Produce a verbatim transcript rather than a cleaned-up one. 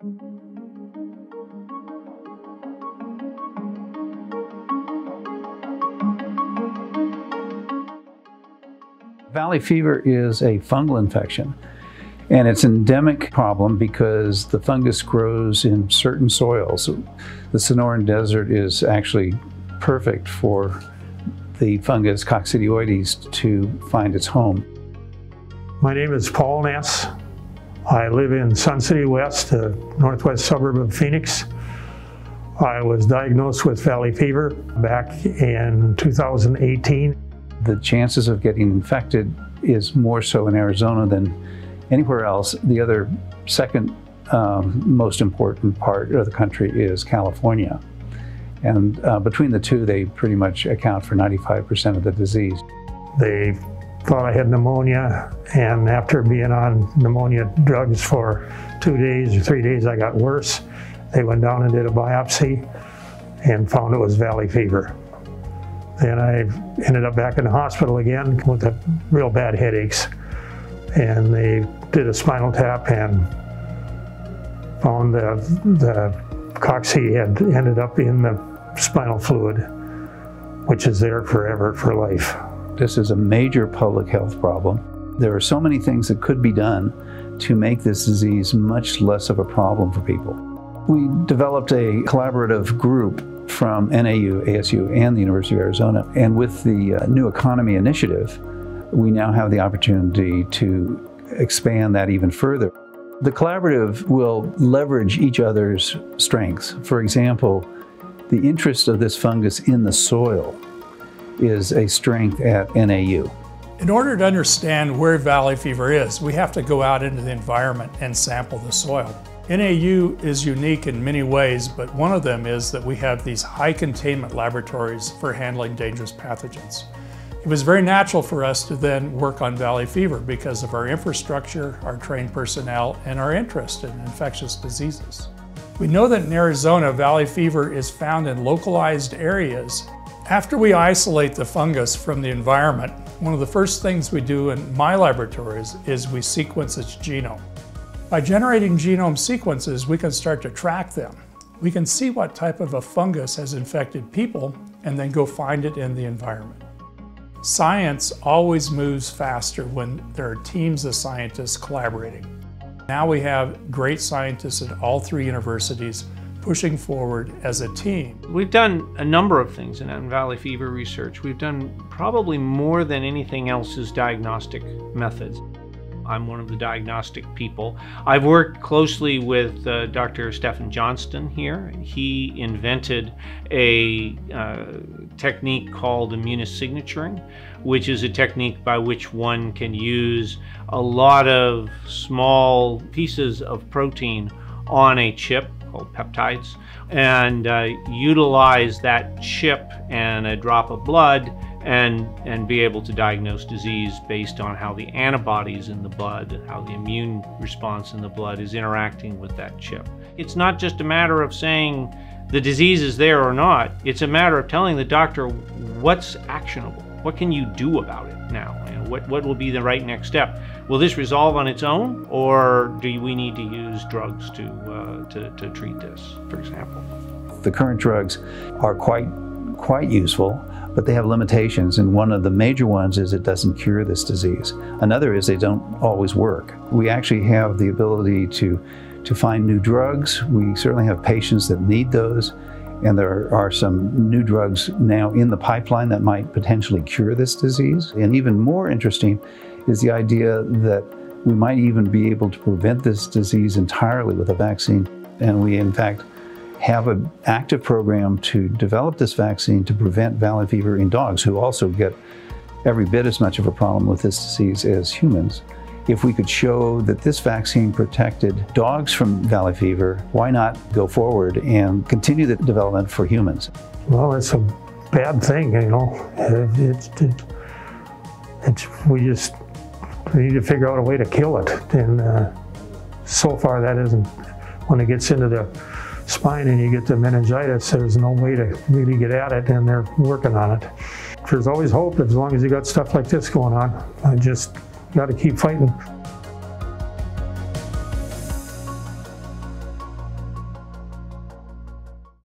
Valley fever is a fungal infection, and it's an endemic problem because the fungus grows in certain soils. The Sonoran Desert is actually perfect for the fungus Coccidioides to find its home. My name is Paul Ness. I live in Sun City West, a northwest suburb of Phoenix. I was diagnosed with valley fever back in two thousand eighteen. The chances of getting infected is more so in Arizona than anywhere else. The other second um, most important part of the country is California. And uh, between the two, they pretty much account for ninety-five percent of the disease. They thought I had pneumonia, and after being on pneumonia drugs for two days or three days, I got worse. They went down and did a biopsy and found it was valley fever. Then I ended up back in the hospital again with a real bad headaches. And they did a spinal tap and found the, the cocci had ended up in the spinal fluid, which is there forever for life. This is a major public health problem. There are so many things that could be done to make this disease much less of a problem for people. We developed a collaborative group from N A U, A S U, and the University of Arizona. And with the uh, New Economy Initiative, we now have the opportunity to expand that even further. The collaborative will leverage each other's strengths. For example, the interest of this fungus in the soil is a strength at N A U. In order to understand where valley fever is, we have to go out into the environment and sample the soil. N A U is unique in many ways, but one of them is that we have these high containment laboratories for handling dangerous pathogens. It was very natural for us to then work on valley fever because of our infrastructure, our trained personnel, and our interest in infectious diseases. We know that in Arizona, valley fever is found in localized areas. After we isolate the fungus from the environment, one of the first things we do in my laboratories is we sequence its genome. By generating genome sequences, we can start to track them. We can see what type of a fungus has infected people and then go find it in the environment. Science always moves faster when there are teams of scientists collaborating. Now we have great scientists at all three universities pushing forward as a team. We've done a number of things in valley fever research. We've done probably more than anything else is diagnostic methods. I'm one of the diagnostic people. I've worked closely with uh, Doctor Stephen Johnston here. He invented a uh, technique called immunosignaturing, which is a technique by which one can use a lot of small pieces of protein on a chip called peptides and uh, utilize that chip and a drop of blood and, and be able to diagnose disease based on how the antibodies in the blood, how the immune response in the blood is interacting with that chip. It's not just a matter of saying the disease is there or not. It's a matter of telling the doctor what's actionable. What can you do about it now? You know, what, what will be the right next step? Will this resolve on its own, or do we need to use drugs to, uh, to, to treat this, for example? The current drugs are quite, quite useful, but they have limitations, and one of the major ones is it doesn't cure this disease. Another is they don't always work. We actually have the ability to, to find new drugs. We certainly have patients that need those, and there are some new drugs now in the pipeline that might potentially cure this disease. And even more interesting is the idea that we might even be able to prevent this disease entirely with a vaccine. And we, in fact, have an active program to develop this vaccine to prevent valley fever in dogs, who also get every bit as much of a problem with this disease as humans. If we could show that this vaccine protected dogs from valley fever, why not go forward and continue the development for humans? Well, it's a bad thing, you know. It's, it, it's, we just we need to figure out a way to kill it. And uh, so far that isn't, when it gets into the spine and you get the meningitis, there's no way to really get at it, and they're working on it. There's always hope as long as you got stuff like this going on. I just got to keep fighting.